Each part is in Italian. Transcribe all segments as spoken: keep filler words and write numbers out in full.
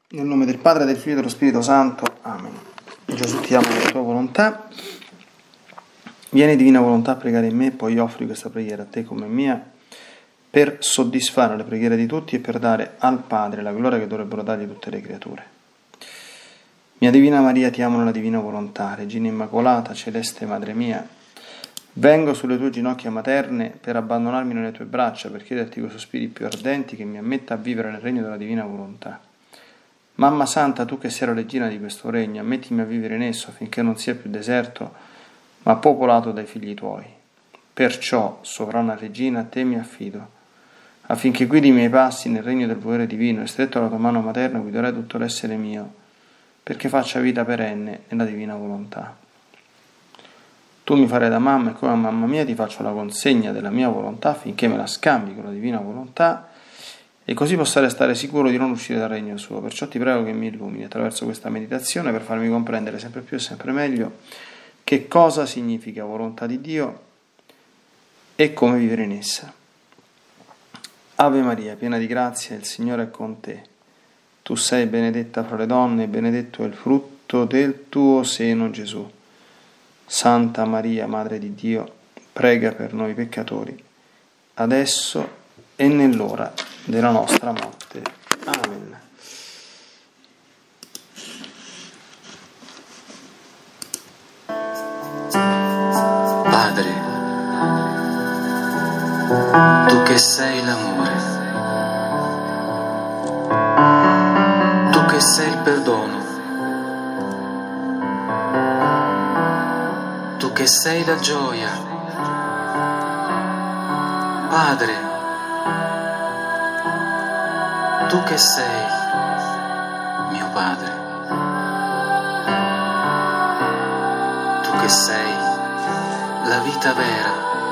Nel nome del Padre, del Figlio e dello Spirito Santo. Amen. Gesù, ti amo nella tua volontà. Vieni, divina volontà, a pregare in me, poi offri questa preghiera a te come mia, per soddisfare le preghiere di tutti e per dare al Padre la gloria che dovrebbero dargli tutte le creature. Mia Divina Maria, ti amo nella divina volontà, Regina Immacolata, celeste Madre mia, vengo sulle tue ginocchia materne per abbandonarmi nelle tue braccia, per chiederti con sospiri più ardenti che mi ammetta a vivere nel regno della divina volontà. Mamma Santa, tu che sei la regina di questo regno, ammettimi a vivere in esso affinché non sia più deserto, ma popolato dai figli tuoi. Perciò, sovrana regina, a te mi affido, affinché guidi i miei passi nel regno del volere divino e stretto alla tua mano materna guiderai tutto l'essere mio, perché faccia vita perenne nella divina volontà. Tu mi farai da mamma e come a mamma mia ti faccio la consegna della mia volontà affinché me la scambi con la divina volontà e così possa restare sicuro di non uscire dal regno suo. Perciò ti prego che mi illumini attraverso questa meditazione per farmi comprendere sempre più e sempre meglio che cosa significa volontà di Dio e come vivere in essa. Ave Maria, piena di grazia, il Signore è con te. Tu sei benedetta fra le donne e benedetto è il frutto del tuo seno, Gesù. Santa Maria, Madre di Dio, prega per noi peccatori, adesso e nell'ora della nostra morte. Amen. Padre, tu che sei l'amore, tu che sei il perdono, tu che sei la gioia, Padre, tu che sei mio Padre, tu che sei la vita vera,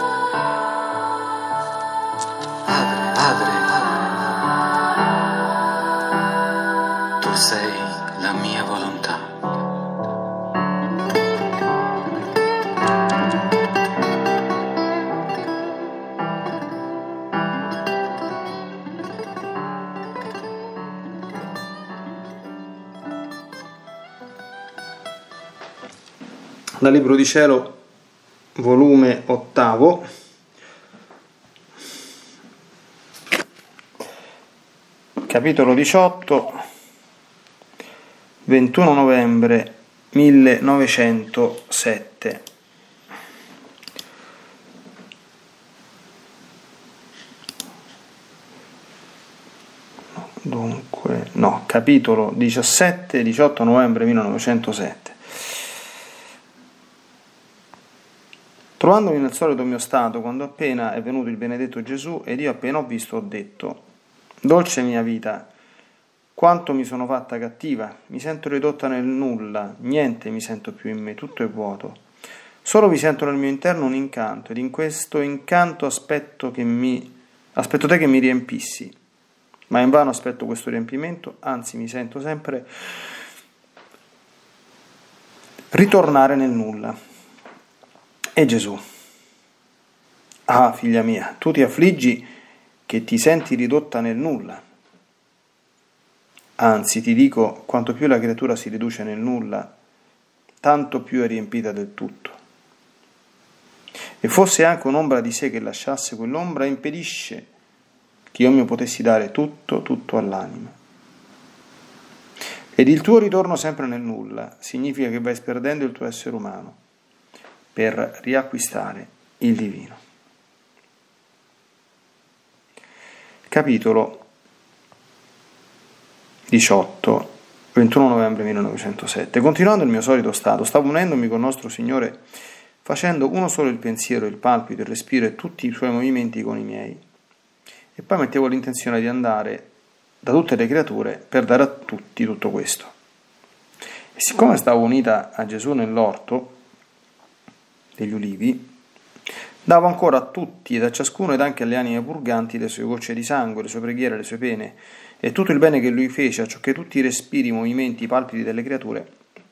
Padre, Padre, Padre, tu sei la mia volontà. Dal Libro di Cielo, volume ottavo, capitolo diciotto, ventuno novembre millenovecentosette. Dunque, no, capitolo diciassette, diciotto novembre millenovecentosette. Trovandomi nel solito mio stato, quando appena è venuto il benedetto Gesù, ed io appena ho visto ho detto: dolce mia vita, quanto mi sono fatta cattiva, mi sento ridotta nel nulla, niente mi sento più in me, tutto è vuoto. Solo vi sento nel mio interno un incanto, ed in questo incanto aspetto, che mi, aspetto te che mi riempissi. Ma invano aspetto questo riempimento, anzi mi sento sempre ritornare nel nulla. E Gesù: ah, figlia mia, tu ti affliggi che ti senti ridotta nel nulla. Anzi, ti dico, quanto più la creatura si riduce nel nulla, tanto più è riempita del tutto. E fosse anche un'ombra di sé che lasciasse, quell'ombra impedisce che io mi potessi dare tutto, tutto all'anima. Ed il tuo ritorno sempre nel nulla significa che vai sperdendo il tuo essere umano per riacquistare il divino. Capitolo diciotto, ventuno novembre millenovecentosette. Continuando il mio solito stato, stavo unendomi con nostro Signore, facendo uno solo il pensiero, il palpito, il respiro e tutti i suoi movimenti con i miei. E poi mettevo l'intenzione di andare da tutte le creature per dare a tutti tutto questo. E siccome stavo unita a Gesù nell'orto degli ulivi, davo ancora a tutti ed a ciascuno ed anche alle anime purganti le sue gocce di sangue, le sue preghiere, le sue pene e tutto il bene che lui fece, a ciò che tutti i respiri, i movimenti, i palpiti delle creature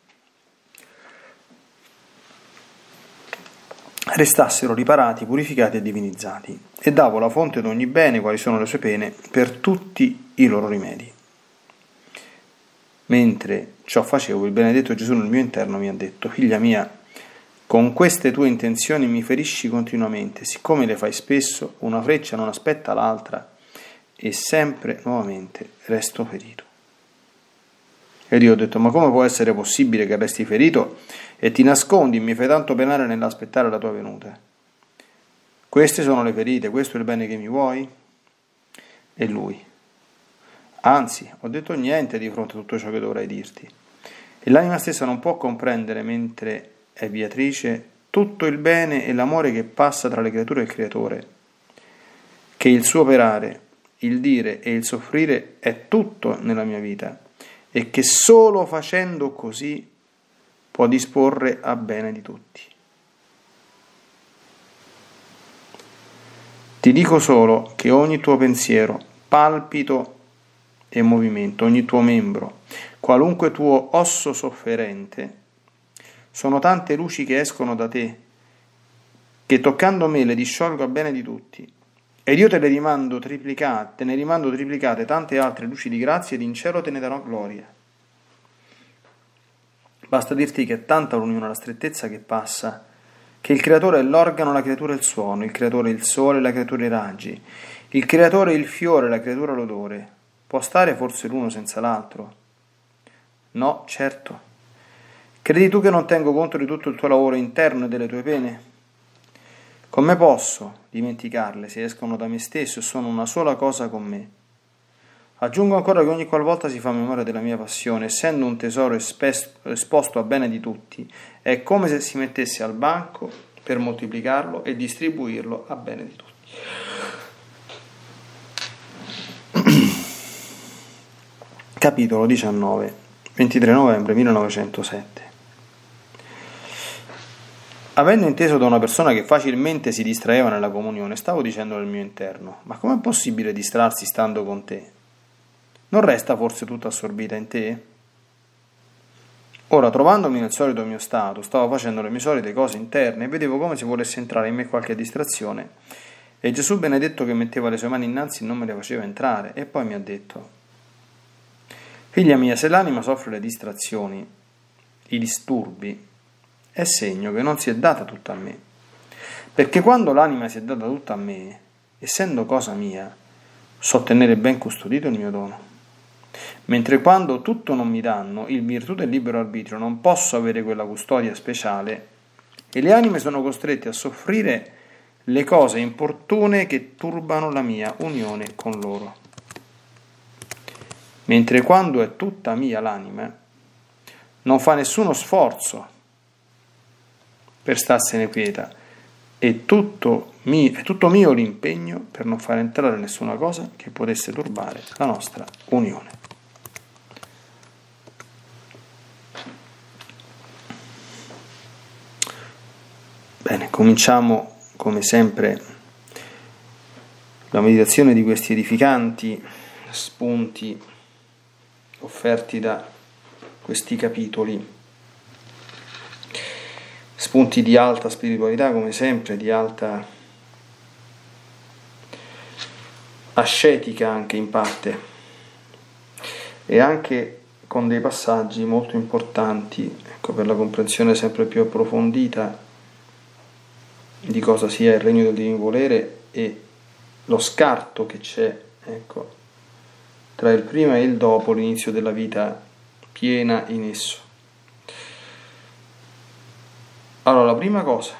restassero riparati, purificati e divinizzati, e davo la fonte di ogni bene, quali sono le sue pene, per tutti i loro rimedi. Mentre ciò facevo, il benedetto Gesù nel mio interno mi ha detto: figlia mia, con queste tue intenzioni mi ferisci continuamente, siccome le fai spesso, una freccia non aspetta l'altra e sempre nuovamente resto ferito. Ed io ho detto: ma come può essere possibile che resti ferito e ti nascondi e mi fai tanto penare nell'aspettare la tua venuta? Queste sono le ferite, questo è il bene che mi vuoi? E lui: anzi, ho detto niente di fronte a tutto ciò che dovrei dirti. E l'anima stessa non può comprendere, mentre è viatrice, tutto il bene e l'amore che passa tra le creature e il Creatore, che il suo operare, il dire e il soffrire è tutto nella mia vita, e che solo facendo così può disporre a bene di tutti. Ti dico solo che ogni tuo pensiero, palpito e movimento, ogni tuo membro, qualunque tuo osso sofferente, sono tante luci che escono da te, che toccando me le disciolgo a bene di tutti, ed io te le rimando triplicate, te ne rimando triplicate tante altre luci di grazia, ed in cielo te ne darò gloria. Basta dirti che è tanta l'unione, la strettezza che passa, che il creatore è l'organo, la creatura è il suono, il creatore è il sole, la creatura i raggi, il creatore è il fiore, la creatura l'odore. Può stare forse l'uno senza l'altro? No, certo. Credi tu che non tengo conto di tutto il tuo lavoro interno e delle tue pene? Come posso dimenticarle se escono da me stesso e sono una sola cosa con me? Aggiungo ancora che ogni qualvolta si fa memoria della mia passione, essendo un tesoro esposto a bene di tutti, è come se si mettesse al banco per moltiplicarlo e distribuirlo a bene di tutti. Capitolo diciannove, ventitré novembre millenovecentosette. Avendo inteso da una persona che facilmente si distraeva nella comunione, stavo dicendo nel mio interno: ma com'è possibile distrarsi stando con te? Non resta forse tutta assorbita in te? Ora, trovandomi nel solito mio stato, stavo facendo le mie solite cose interne e vedevo come se volesse entrare in me qualche distrazione, e Gesù benedetto che metteva le sue mani innanzi non me le faceva entrare, e poi mi ha detto: figlia mia, se l'anima soffre le distrazioni, i disturbi, è segno che non si è data tutta a me, perché quando l'anima si è data tutta a me, essendo cosa mia, so tenere ben custodito il mio dono. Mentre quando tutto non mi danno, in virtù del libero arbitrio, non posso avere quella custodia speciale, e le anime sono costrette a soffrire le cose importune che turbano la mia unione con loro. Mentre quando è tutta mia l'anima, non fa nessuno sforzo per starsene quieta, e tutto mio, è tutto mio l'impegno per non far entrare nessuna cosa che potesse turbare la nostra unione. Bene, cominciamo come sempre la meditazione di questi edificanti spunti offerti da questi capitoli, spunti di alta spiritualità come sempre, di alta ascetica anche in parte, e anche con dei passaggi molto importanti, ecco, per la comprensione sempre più approfondita di cosa sia il regno del divino volere e lo scarto che c'è, ecco, tra il prima e il dopo l'inizio della vita piena in esso. Allora, la prima cosa,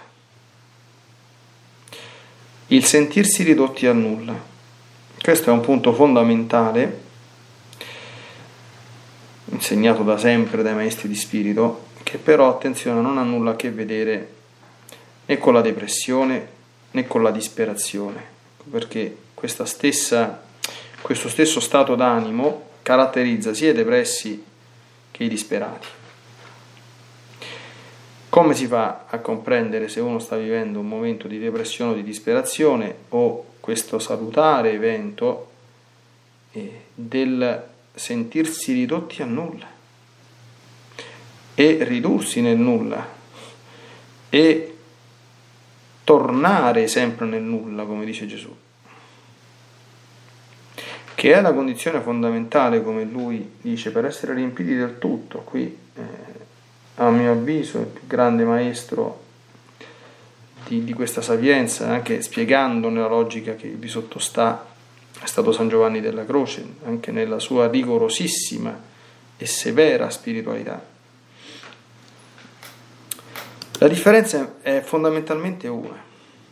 il sentirsi ridotti a nulla. Questo è un punto fondamentale, insegnato da sempre dai maestri di spirito, che però, attenzione, non ha nulla a che vedere né con la depressione né con la disperazione, perché questa stessa, questo stesso stato d'animo caratterizza sia i depressi che i disperati. Come si fa a comprendere se uno sta vivendo un momento di depressione o di disperazione, o questo salutare evento eh, del sentirsi ridotti a nulla e ridursi nel nulla e tornare sempre nel nulla, come dice Gesù, che è la condizione fondamentale, come lui dice, per essere riempiti del tutto. Qui, eh, a mio avviso, il più grande maestro di, di questa sapienza, anche spiegando nella logica che vi sottostà, è stato San Giovanni della Croce, anche nella sua rigorosissima e severa spiritualità. La differenza è fondamentalmente una,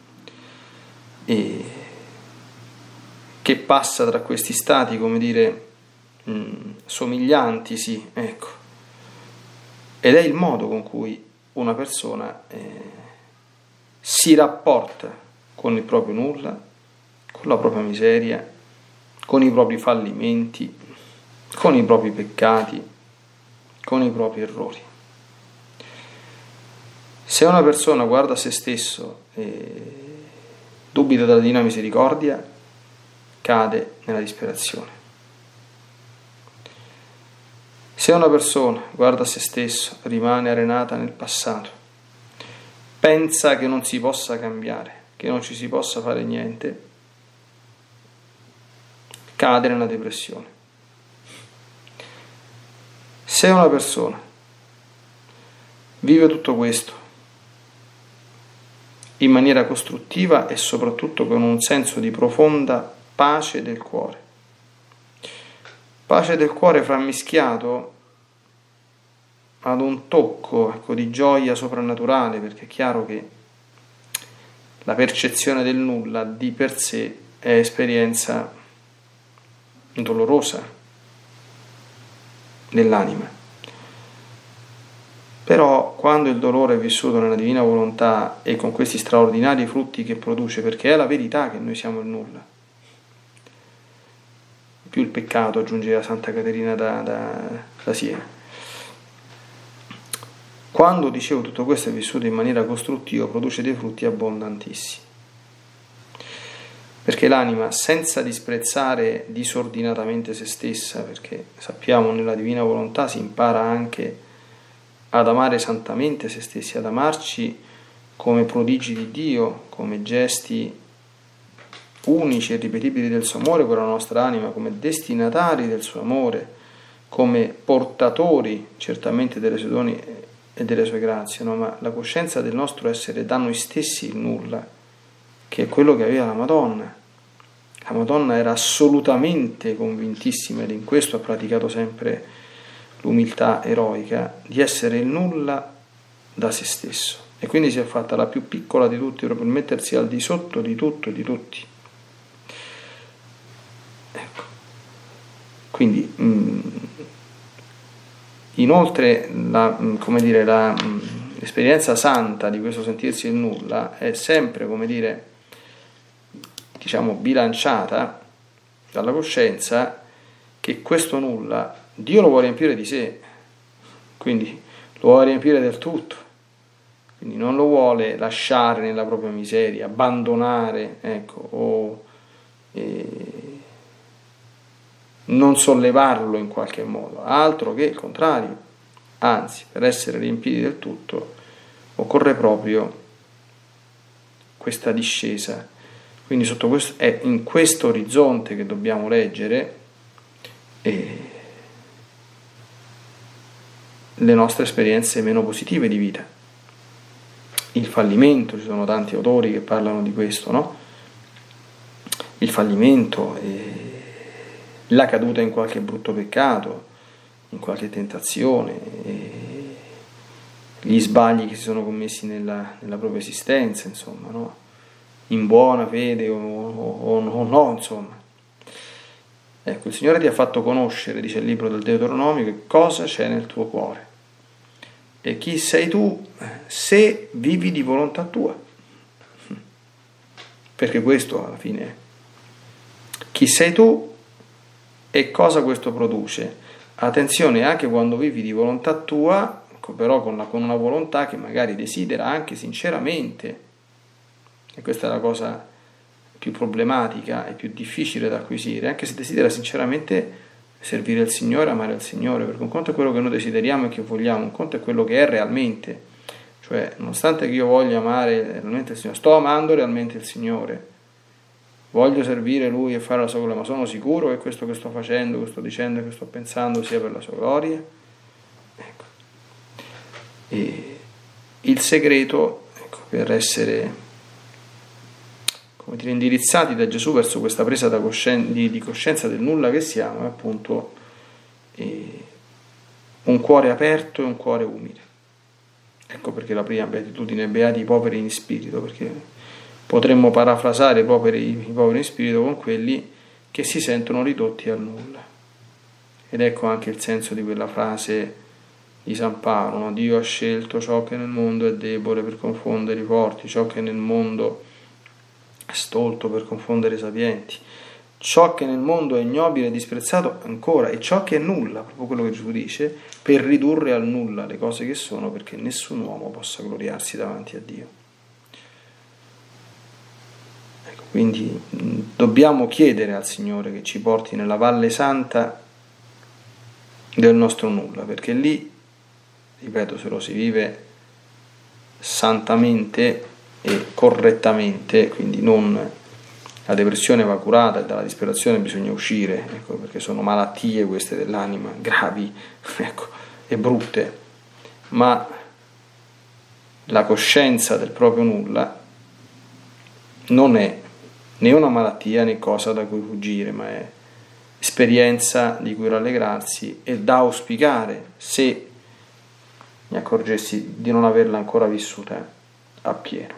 e che passa tra questi stati, come dire, mh, somiglianti, sì, ecco, ed è il modo con cui una persona eh, si rapporta con il proprio nulla, con la propria miseria, con i propri fallimenti, con i propri peccati, con i propri errori. Se una persona guarda se stesso e dubita della divina misericordia, cade nella disperazione. Se una persona guarda se stesso, rimane arenata nel passato, pensa che non si possa cambiare, che non ci si possa fare niente, cade nella depressione. Se una persona vive tutto questo in maniera costruttiva e soprattutto con un senso di profonda pace del cuore, pace del cuore frammischiato ad un tocco, ecco, di gioia soprannaturale, perché è chiaro che la percezione del nulla di per sé è esperienza dolorosa dell'anima. Però quando il dolore è vissuto nella divina volontà e con questi straordinari frutti che produce, perché è la verità che noi siamo il nulla, più il peccato, aggiungeva Santa Caterina da, da, da Siena. Quando, dicevo, tutto questo è vissuto in maniera costruttiva, produce dei frutti abbondantissimi. Perché l'anima, senza disprezzare disordinatamente se stessa, perché sappiamo nella divina volontà si impara anche ad amare santamente se stessi, ad amarci come prodigi di Dio, come gesti unici e ripetibili del suo amore per la nostra anima, come destinatari del suo amore, come portatori certamente delle sue doni e delle sue grazie, no? Ma la coscienza del nostro essere da noi stessi il nulla, che è quello che aveva la Madonna. La Madonna era assolutamente convintissima, ed in questo ha praticato sempre l'umiltà eroica, di essere il nulla da se stesso, e quindi si è fatta la più piccola di tutti, proprio per mettersi al di sotto di tutto e di tutti. Ecco. Quindi mh, inoltre la, mh, come dire, la, mh, l'esperienza santa di questo sentirsi il nulla è sempre, come dire, diciamo, bilanciata dalla coscienza che questo nulla Dio lo vuole riempire di sé, quindi lo vuole riempire del tutto, quindi non lo vuole lasciare nella propria miseria, abbandonare, ecco, o eh, non sollevarlo in qualche modo, altro che il contrario. Anzi, per essere riempiti del tutto occorre proprio questa discesa. Quindi sotto questo, è in questo orizzonte che dobbiamo leggere e le nostre esperienze meno positive di vita, il fallimento. Ci sono tanti autori che parlano di questo, no? Il fallimento, eh, la caduta in qualche brutto peccato, in qualche tentazione, eh, gli sbagli che si sono commessi nella, nella propria esistenza, insomma, no? In buona fede o, o, o no, insomma. Ecco, il Signore ti ha fatto conoscere, dice il libro del Deuteronomio, che cosa c'è nel tuo cuore e chi sei tu se vivi di volontà tua, perché questo alla fine è chi sei tu e cosa questo produce. Attenzione, anche quando vivi di volontà tua, però con, la, con una volontà che magari desidera anche sinceramente, e questa è la cosa più problematica e più difficile da acquisire, anche se desidera sinceramente servire il Signore, amare il Signore, perché un conto è quello che noi desideriamo e che vogliamo, un conto è quello che è realmente, cioè nonostante che io voglia amare realmente il Signore, sto amando realmente il Signore, voglio servire Lui e fare la sua gloria, ma sono sicuro che questo che sto facendo, che sto dicendo, che sto pensando sia per la sua gloria? Ecco. E il segreto, ecco, per essere, come dire, indirizzati da Gesù verso questa presa da coscien- di, di coscienza del nulla che siamo, è appunto eh, un cuore aperto e un cuore umile. Ecco perché la prima beatitudine è beati i poveri in spirito, perché potremmo parafrasare i poveri, i poveri in spirito con quelli che si sentono ridotti al nulla. Ed ecco anche il senso di quella frase di San Paolo, no? Dio ha scelto ciò che nel mondo è debole per confondere i forti, ciò che nel mondo è stolto per confondere i sapienti, ciò che nel mondo è ignobile e disprezzato ancora, e ciò che è nulla, proprio quello che Gesù dice, per ridurre al nulla le cose che sono, perché nessun uomo possa gloriarsi davanti a Dio. Ecco, quindi mh, dobbiamo chiedere al Signore che ci porti nella Valle Santa del nostro nulla, perché lì, ripeto, se lo si vive santamente e correttamente, quindi non la depressione va curata e dalla disperazione bisogna uscire, ecco, perché sono malattie queste dell'anima, gravi, ecco, e brutte, ma la coscienza del proprio nulla non è né una malattia né cosa da cui fuggire, ma è esperienza di cui rallegrarsi e da auspicare se mi accorgessi di non averla ancora vissuta appieno.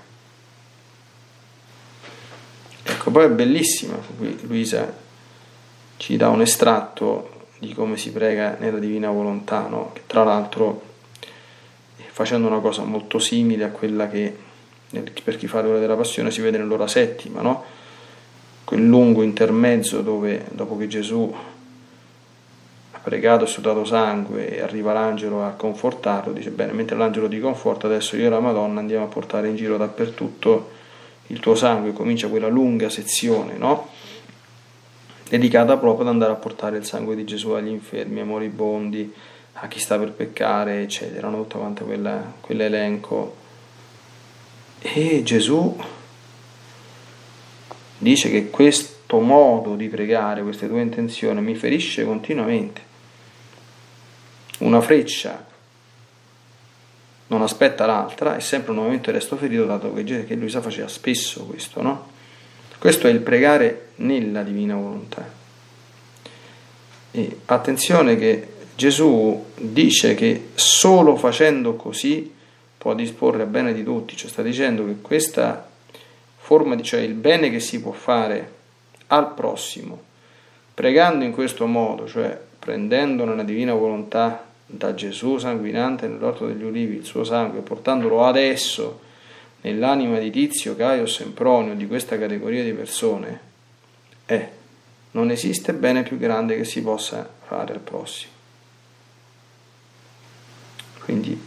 Ecco, poi è bellissima, qui Luisa ci dà un estratto di come si prega nella Divina Volontà, no? Che tra l'altro, facendo una cosa molto simile a quella che per chi fa l'ora della Passione si vede nell'ora settima, no? Quel lungo intermezzo dove dopo che Gesù ha pregato e sudato sangue e arriva l'angelo a confortarlo, dice bene, mentre l'angelo ti conforta, adesso io e la Madonna andiamo a portare in giro dappertutto il tuo sangue. Comincia quella lunga sezione, no? Dedicata proprio ad andare a portare il sangue di Gesù agli infermi, ai moribondi, a chi sta per peccare, eccetera, no? Tutto quanto quella, quell'elenco. E Gesù dice che questo modo di pregare, queste tue intenzioni, mi ferisce continuamente. Una freccia non aspetta l'altra e sempre nuovamente resto ferito, dato che, che Luisa faceva spesso questo, no? Questo è il pregare nella Divina Volontà. E attenzione che Gesù dice che solo facendo così può disporre a bene di tutti, cioè sta dicendo che questa forma di, cioè il bene che si può fare al prossimo, pregando in questo modo, cioè prendendo nella Divina Volontà da Gesù sanguinante nell'orto degli ulivi il suo sangue, portandolo adesso nell'anima di Tizio, Caio, Sempronio, di questa categoria di persone, è, non esiste bene più grande che si possa fare al prossimo. Quindi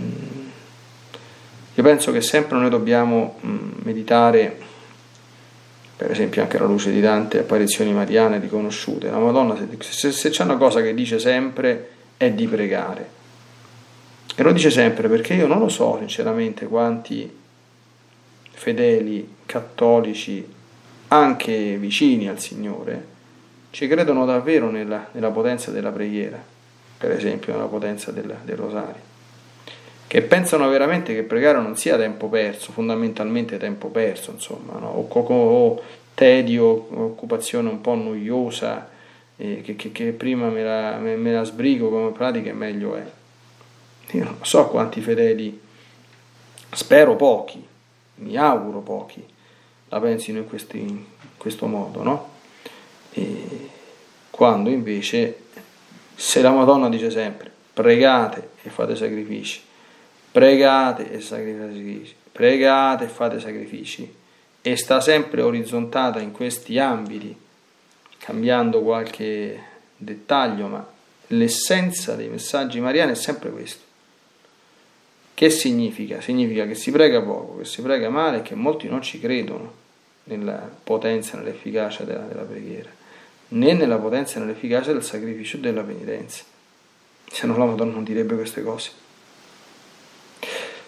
io penso che sempre noi dobbiamo meditare, per esempio anche alla luce di tante apparizioni mariane riconosciute, la Madonna, se, se c'è una cosa che dice sempre è di pregare, e lo dice sempre perché io non lo so sinceramente quanti fedeli cattolici, anche vicini al Signore, ci credono davvero nella, nella potenza della preghiera, per esempio nella potenza del, del rosario, che pensano veramente che pregare non sia tempo perso, fondamentalmente tempo perso, insomma, no? o, o, o tedio, occupazione un po' noiosa, eh, che, che, che prima me la, me, me la sbrigo come pratica e meglio è. Io non so quanti fedeli, spero pochi, mi auguro pochi, la pensino in, questi, in questo modo, no? E quando invece, se la Madonna dice sempre pregate e fate sacrifici, pregate e sacrifici, pregate e fate sacrifici, e sta sempre orizzontata in questi ambiti, cambiando qualche dettaglio, ma l'essenza dei messaggi mariani è sempre questo. Che significa? Significa che si prega poco, che si prega male e che molti non ci credono nella potenza e nell'efficacia della, della preghiera, né nella potenza e nell'efficacia del sacrificio e della penitenza. Se no la Madonna non direbbe queste cose.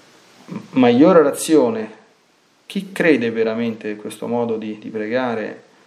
Maggiore orazione, chi crede veramente in questo modo di, di pregare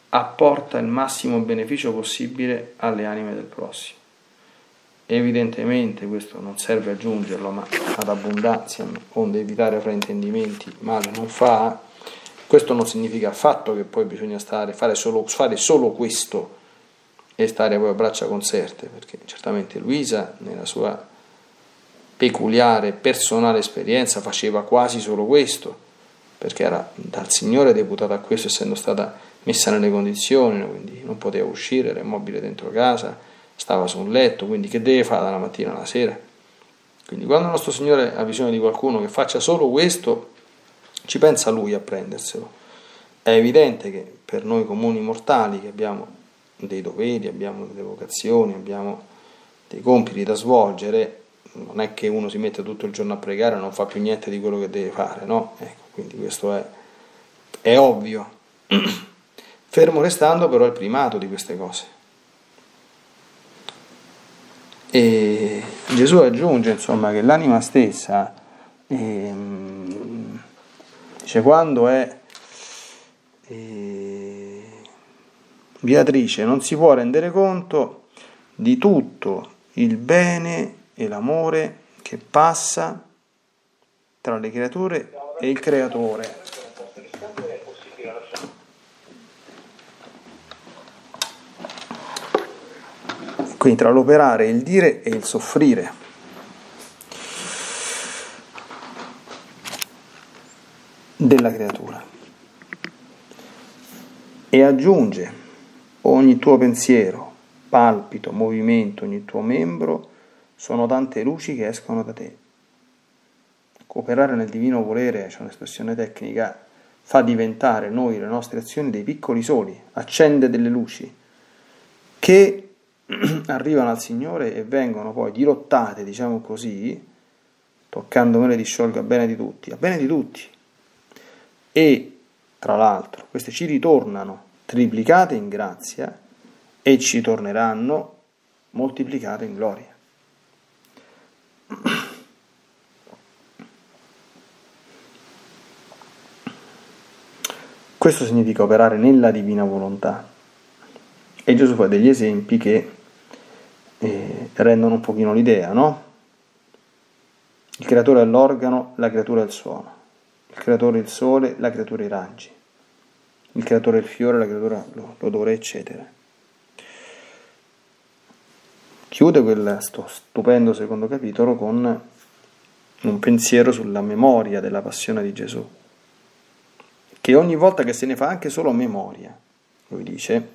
apporta il massimo beneficio possibile alle anime del prossimo. Evidentemente questo non serve aggiungerlo, ma ad abbondanza, onde evitare fraintendimenti, male non fa. Questo non significa affatto che poi bisogna stare, fare solo, fare solo questo e stare poi a braccia conserte, perché certamente Luisa nella sua peculiare personale esperienza faceva quasi solo questo, perché era dal Signore deputata a questo, essendo stata messa nelle condizioni, quindi non poteva uscire, era immobile dentro casa, stava su un letto, quindi che deve fare dalla mattina alla sera? Quindi quando il nostro Signore ha bisogno di qualcuno che faccia solo questo, ci pensa Lui a prenderselo. È evidente che per noi comuni mortali, che abbiamo dei doveri, abbiamo delle vocazioni, abbiamo dei compiti da svolgere, non è che uno si mette tutto il giorno a pregare e non fa più niente di quello che deve fare, no? Ecco, quindi questo è, è ovvio. Fermo restando però il primato di queste cose. E Gesù aggiunge, insomma, che l'anima stessa, ehm, dice, quando è eh, viatrice non si può rendere conto di tutto il bene e l'amore che passa tra le creature e il Creatore. Quindi tra l'operare, il dire e il soffrire. Della creatura. E aggiunge: ogni tuo pensiero, palpito, movimento, ogni tuo membro sono tante luci che escono da te. Operare nel divino volere, c'è un'espressione tecnica, fa diventare noi le nostre azioni dei piccoli soli, accende delle luci che arrivano al Signore e vengono poi dirottate, diciamo così, toccando me le disciolgo a bene di tutti, a bene di tutti. E tra l'altro queste ci ritornano triplicate in grazia e ci torneranno moltiplicate in gloria. Questo significa operare nella divina volontà. E Gesù fa degli esempi che eh, rendono un pochino l'idea, no? Il creatore è l'organo, la creatura è il suono. Il creatore è il sole, la creatura i raggi. Il creatore è il fiore, la creatura l'odore, eccetera. Chiude quel stupendo secondo capitolo con un pensiero sulla memoria della passione di Gesù, che ogni volta che se ne fa anche solo memoria, lui dice,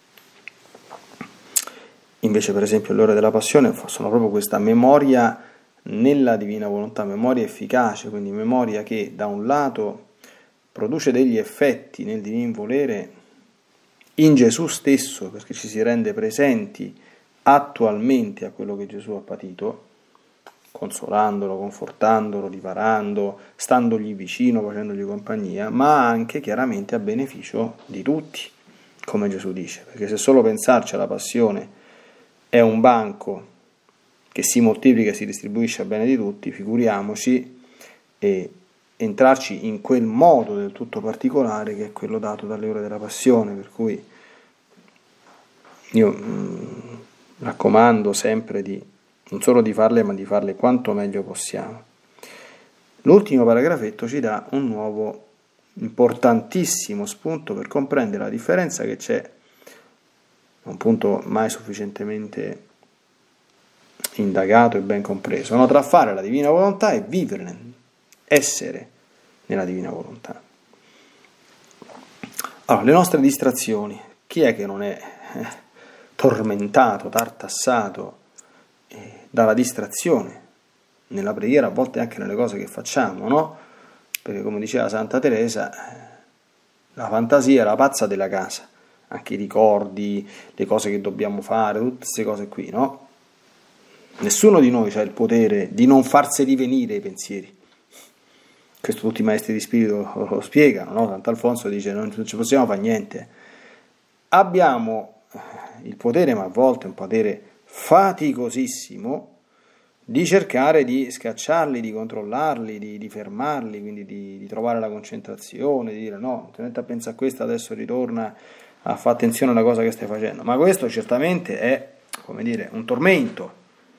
invece per esempio le ore della passione sono proprio questa memoria nella divina volontà, memoria efficace, quindi memoria che da un lato produce degli effetti nel divin volere in Gesù stesso, perché ci si rende presenti attualmente a quello che Gesù ha patito, consolandolo, confortandolo, riparando, standogli vicino, facendogli compagnia, ma anche chiaramente a beneficio di tutti, come Gesù dice, perché se solo pensarci alla passione è un banco che si moltiplica e si distribuisce a bene di tutti, figuriamoci e entrarci in quel modo del tutto particolare che è quello dato dalle ore della passione, per cui io mh, raccomando sempre di non solo di farle, ma di farle quanto meglio possiamo. L'ultimo paragrafetto ci dà un nuovo importantissimo spunto per comprendere la differenza che c'è, un punto mai sufficientemente indagato e ben compreso, no? Tra fare la divina volontà e vivere, essere nella divina volontà. Allora, le nostre distrazioni, chi è che non è eh, tormentato, tartassato eh, dalla distrazione nella preghiera, a volte anche nelle cose che facciamo, no? Perché come diceva Santa Teresa, eh, la fantasia è la pazza della casa, anche i ricordi, le cose che dobbiamo fare, tutte queste cose qui, no? Nessuno di noi ha il potere di non farseli venire i pensieri. Questo tutti i maestri di spirito lo spiegano, no? Sant'Alfonso dice non ci possiamo fare niente. Abbiamo il potere, ma a volte un potere faticosissimo, di cercare di scacciarli, di controllarli, di, di fermarli, quindi di, di trovare la concentrazione, di dire no, tenete a pensare a questo, adesso ritorna a fare attenzione alla cosa che stai facendo, ma questo certamente è, come dire, un tormento.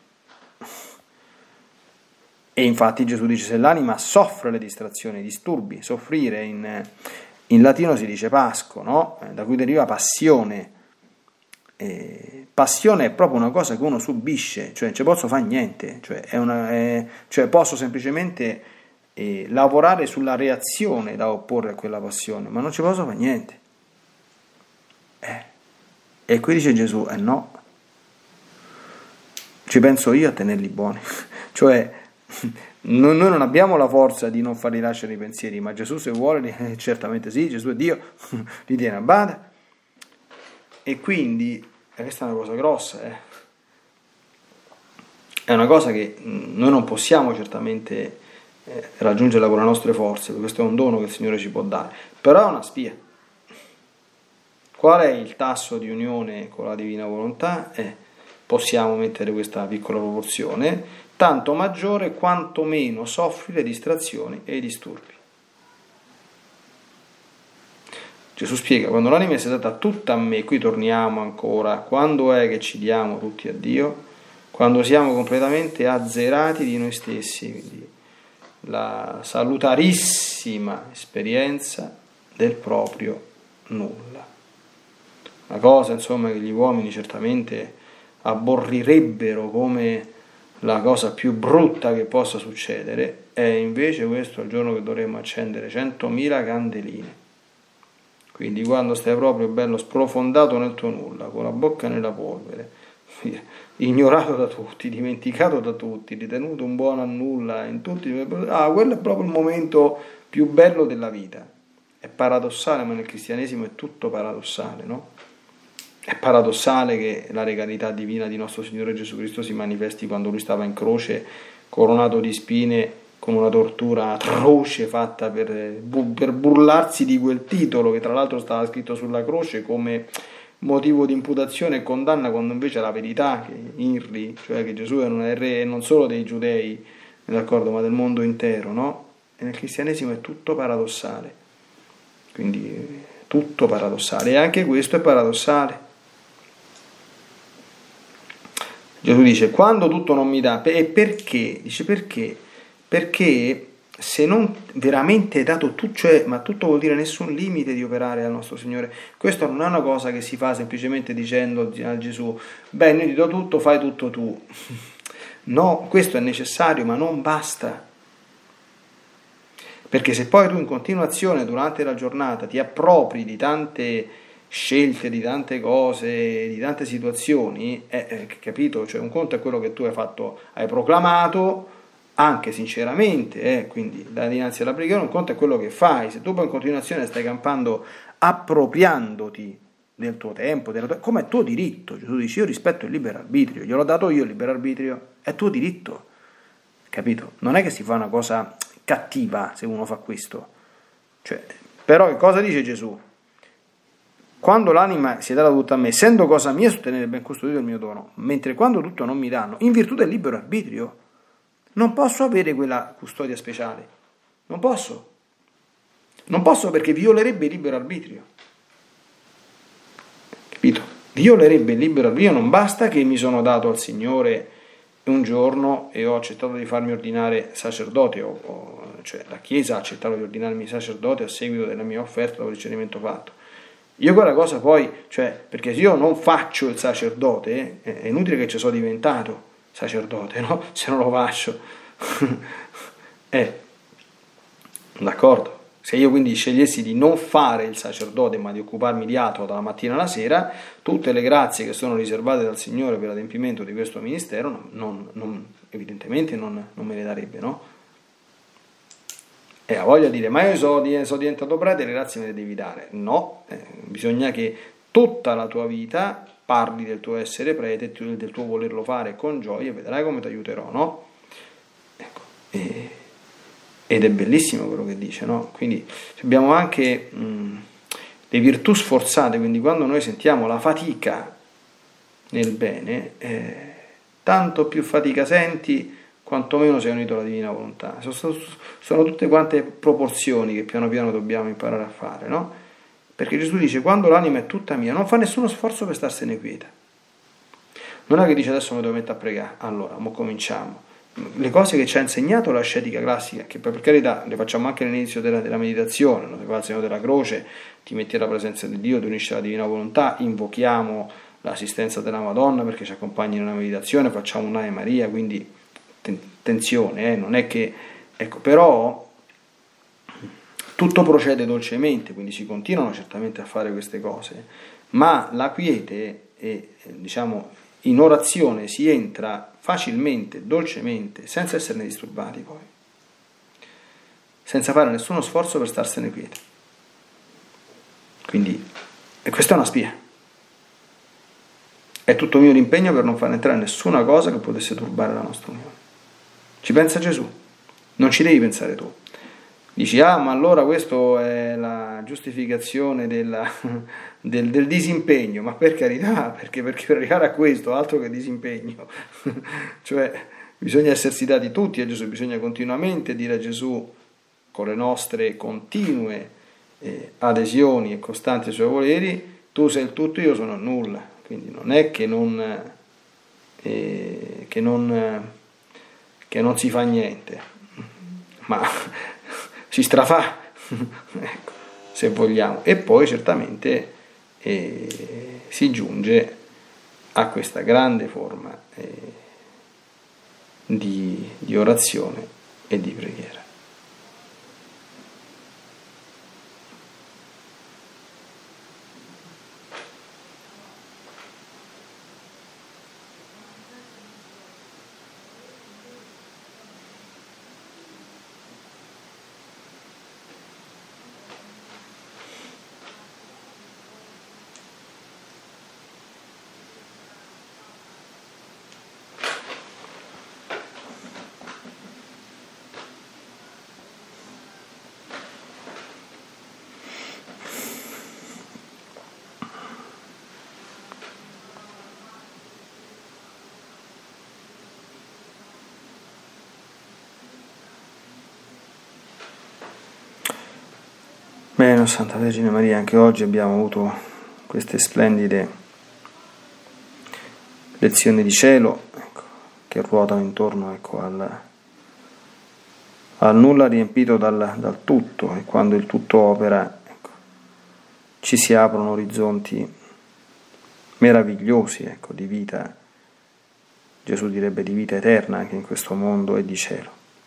E infatti Gesù dice: se l'anima soffre le distrazioni, i disturbi, soffrire in, in latino si dice pasco, no? Da cui deriva passione. E passione è proprio una cosa che uno subisce, cioè non ci posso fare niente, cioè, è una, è, cioè posso semplicemente eh, lavorare sulla reazione da opporre a quella passione, ma non ci posso fare niente. Eh. E qui dice Gesù: eh no, ci penso io a tenerli buoni. Cioè noi non abbiamo la forza di non farli lasciare i pensieri, ma Gesù, se vuole, eh, certamente sì, Gesù è Dio, li tiene a bada. E quindi questa è una cosa grossa, eh. È una cosa che noi non possiamo certamente eh, raggiungerla con le nostre forze, perché questo è un dono che il Signore ci può dare, però è una spia. Qual è il tasso di unione con la divina volontà? Eh, possiamo mettere questa piccola proporzione: tanto maggiore quanto meno soffri le distrazioni e i disturbi. Gesù spiega: quando l'anima è sedata tutta a me, qui torniamo ancora, quando è che ci diamo tutti a Dio? Quando siamo completamente azzerati di noi stessi, quindi la salutarissima esperienza del proprio nulla. Una cosa, insomma, che gli uomini certamente aborrirebbero come la cosa più brutta che possa succedere, è invece questo il giorno che dovremmo accendere centomila candeline. Quindi quando stai proprio bello sprofondato nel tuo nulla, con la bocca nella polvere, ignorato da tutti, dimenticato da tutti, ritenuto un buono a nulla, in tutti, ah, quello è proprio il momento più bello della vita. È paradossale, ma nel cristianesimo è tutto paradossale, no? È paradossale che la regalità divina di nostro Signore Gesù Cristo si manifesti quando Lui stava in croce, coronato di spine, con una tortura atroce fatta per, per burlarsi di quel titolo che tra l'altro stava scritto sulla croce come motivo di imputazione e condanna, quando invece la verità, che Inri, cioè che Gesù non è re non solo dei giudei, d'accordo, ma del mondo intero, no? E nel cristianesimo è tutto paradossale, quindi tutto paradossale, e anche questo è paradossale. Gesù dice: quando tutto non mi dà, e perché? Dice perché? Perché se non veramente dato tutto, cioè, ma tutto vuol dire nessun limite di operare al nostro Signore. Questo non è una cosa che si fa semplicemente dicendo a Gesù: beh, io ti do tutto, fai tutto tu. No, questo è necessario, ma non basta. Perché se poi tu in continuazione durante la giornata ti appropri di tante scelte, di tante cose, di tante situazioni, eh, eh, capito? Cioè un conto è quello che tu hai fatto, hai proclamato, anche sinceramente, eh, quindi da dinanzi alla preghiera, un conto è quello che fai. Se tu poi in continuazione stai campando appropriandoti del tuo tempo, della tua... come è tuo diritto. Gesù dice: io rispetto il libero arbitrio, gliel'ho dato io il libero arbitrio, è tuo diritto, capito? Non è che si fa una cosa cattiva se uno fa questo. Cioè, però che cosa dice Gesù? Quando l'anima si è data tutta a me, essendo cosa mia sostenere ben custodito il mio dono, mentre quando tutto non mi danno, in virtù del libero arbitrio, non posso avere quella custodia speciale. Non posso. Non posso, perché violerebbe il libero arbitrio. Capito? Violerebbe il libero arbitrio. Non basta che mi sono dato al Signore un giorno e ho accettato di farmi ordinare sacerdote, o, o, cioè la Chiesa ha accettato di ordinarmi sacerdote a seguito della mia offerta dopo il discernimento fatto. Io quella cosa poi, cioè, perché se io non faccio il sacerdote, eh, è inutile che ci sono diventato sacerdote, no? Se non lo faccio. eh, d'accordo? Se io quindi scegliessi di non fare il sacerdote, ma di occuparmi di altro dalla mattina alla sera, tutte le grazie che sono riservate dal Signore per l'adempimento di questo ministero, non, non, non, evidentemente non, non me le darebbe, no? E ha voglia di dire: ma io sono, sono diventato prete, le grazie me le devi dare. No, eh, bisogna che tutta la tua vita parli del tuo essere prete, del tuo volerlo fare con gioia, e vedrai come ti aiuterò, no? Ecco, e, ed è bellissimo quello che dice, no? Quindi abbiamo anche mh, le virtù sforzate, quindi quando noi sentiamo la fatica nel bene, eh, tanto più fatica senti, quanto meno sei unito alla divina volontà. Sono, sono tutte quante proporzioni che piano piano dobbiamo imparare a fare, no? perché Gesù dice: quando l'anima è tutta mia, non fa nessuno sforzo per starsene quieta. Non è che dice: adesso mi devo mettere a pregare, allora, mo cominciamo. Le cose che ci ha insegnato l'ascetica classica, che poi per carità le facciamo anche all'inizio della, della meditazione, no? Si fa il segno della croce, ti metti alla presenza di Dio, ti unisci alla divina volontà, invochiamo l'assistenza della Madonna perché ci accompagni nella meditazione, facciamo un'Ave Maria, quindi attenzione, eh? Non è che, ecco, però tutto procede dolcemente, quindi si continuano certamente a fare queste cose, ma la quiete è, diciamo, in orazione si entra facilmente, dolcemente, senza esserne disturbati poi, senza fare nessuno sforzo per starsene quieti. Quindi, e questa è una spia. È tutto mio l'impegno per non far entrare nessuna cosa che potesse turbare la nostra unione. Ci pensa Gesù, non ci devi pensare tu. Dici: ah, ma allora questo è la giustificazione della, del, del disimpegno. Ma per carità, perché, perché per arrivare a questo, altro che disimpegno. Cioè, bisogna essersi dati tutti a Gesù, bisogna continuamente dire a Gesù, con le nostre continue eh, adesioni e costanti ai suoi voleri: tu sei il tutto, io sono il nulla. Quindi non è che non, eh, che non, che non si fa niente, ma si strafà, ecco, se vogliamo. E poi certamente eh, si giunge a questa grande forma eh, di, di orazione e di preghiera. Bene, Santa Vergine Maria, anche oggi abbiamo avuto queste splendide lezioni di cielo, ecco, che ruotano intorno, ecco, al, al nulla riempito dal, dal tutto, e quando il tutto opera, ecco, ci si aprono orizzonti meravigliosi, ecco, di vita, Gesù direbbe di vita eterna anche in questo mondo, e di cielo.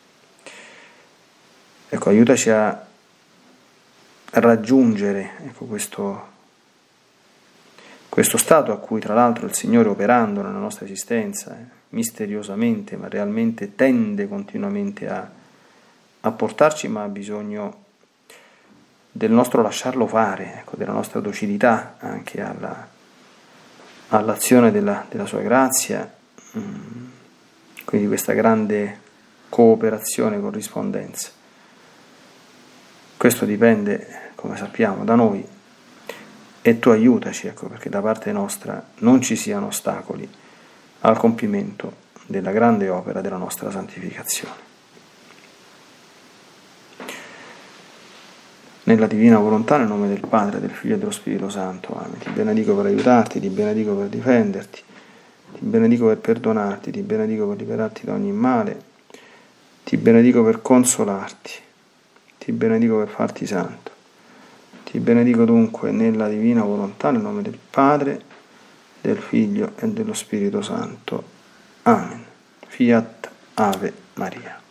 Ecco, aiutaci a raggiungere, ecco, questo, questo stato a cui tra l'altro il Signore, operando nella nostra esistenza, eh, misteriosamente ma realmente tende continuamente a, a portarci, ma ha bisogno del nostro lasciarlo fare, ecco, della nostra docilità anche alla, all'azione della, della sua grazia, mm, quindi questa grande cooperazione, corrispondenza. Questo dipende, come sappiamo, da noi, e tu aiutaci, ecco, perché da parte nostra non ci siano ostacoli al compimento della grande opera della nostra santificazione. Nella divina volontà, nel nome del Padre, del Figlio e dello Spirito Santo. Amen. Ti benedico per aiutarti, ti benedico per difenderti, ti benedico per perdonarti, ti benedico per liberarti da ogni male, ti benedico per consolarti, ti benedico per farti santo. Ti benedico dunque nella divina volontà, nel nome del Padre, del Figlio e dello Spirito Santo. Amen. Fiat Ave Maria.